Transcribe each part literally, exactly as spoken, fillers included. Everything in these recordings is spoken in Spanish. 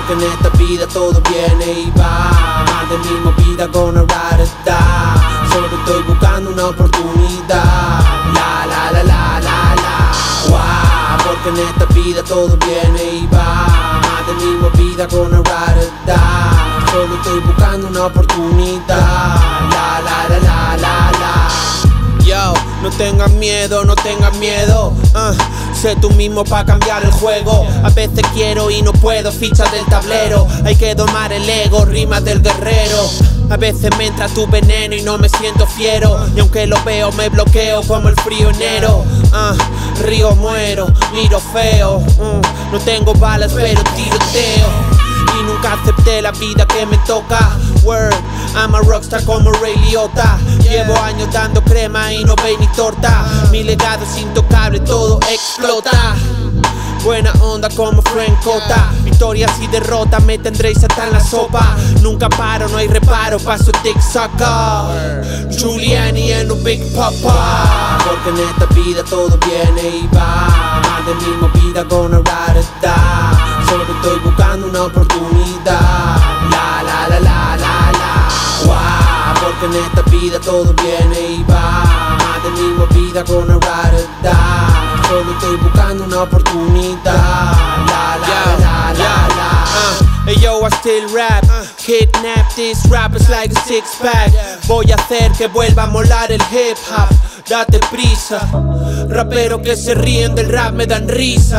porque en esta vida todo viene y va. Más de mi movida gonna ride or die. Solo estoy buscando una oportunidad. La la la la la la. Wow, porque en esta vida todo viene y va. Más de mi movida gonna ride or die. Solo estoy buscando una oportunidad. La la la la la la. Yo, no tengas miedo, no tengas miedo. uh, Sé tú mismo pa' cambiar el juego. A veces quiero y no puedo, fichas del tablero. Hay que domar el ego, rimas del guerrero. A veces me entra tu veneno y no me siento fiero. Y aunque lo veo me bloqueo como el frío enero. uh, Río muero, miro feo. uh, No tengo balas pero tiroteo. Y nunca acepté la vida que me toca. Word, I'm a rockstar como Ray Liotta. Llevo años dando crema y no veis ni torta. Mi legado es intocable, todo explota. Buena onda como Frank Cota. Victorias y derrotas me tendréis hasta en la sopa. Nunca paro, no hay reparo, paso Dick Sucker. Giuliani and un Big Papa. Porque en esta vida todo viene y va. Más de mi movida gonna ride or die. Solo estoy buscando una oportunidad. La la la la la la. Wow, porque en esta vida todo viene y va. Más de mi movida gonna ride or die. Solo estoy buscando una oportunidad. La la yeah, la la yeah. la. Uh, hey yo, I still rap. Uh, Kidnap these rappers like a six pack. Voy a hacer que vuelva a molar el hip hop. Date prisa. Raperos que se ríen del rap me dan risa.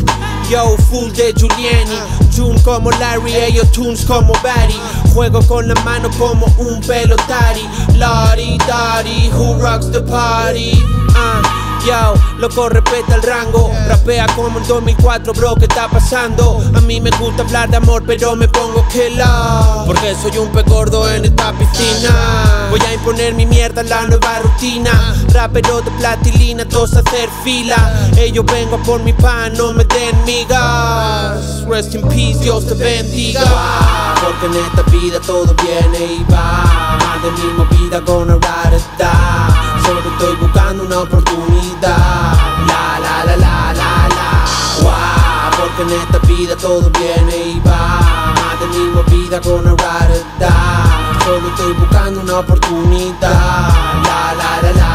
Yo, full de Giuliani. June como Larry, ellos tunes como Barry. Juego con la mano como un pelotari. Lari, Dari, who rocks the party? uh, Yo, loco respeta el rango. Rapea como en dos mil cuatro, bro, ¿qué está pasando? A mí me gusta hablar de amor, pero me pongo que la. Porque soy un pez gordo en esta piscina. Voy a imponer mi mierda en la nueva rutina. Rapero de platilina, todos a hacer fila. Ellos vengo por mi pan, no me den migas. Rest in peace, Dios te bendiga. Porque en esta vida todo viene y va. Más de mi movida gonna ride or die. Solo estoy buscando una oportunidad. La la la la la la. Wow, porque en esta vida todo viene y va. Más de mi movida gonna ride or die. Solo estoy buscando una oportunidad. La la la la.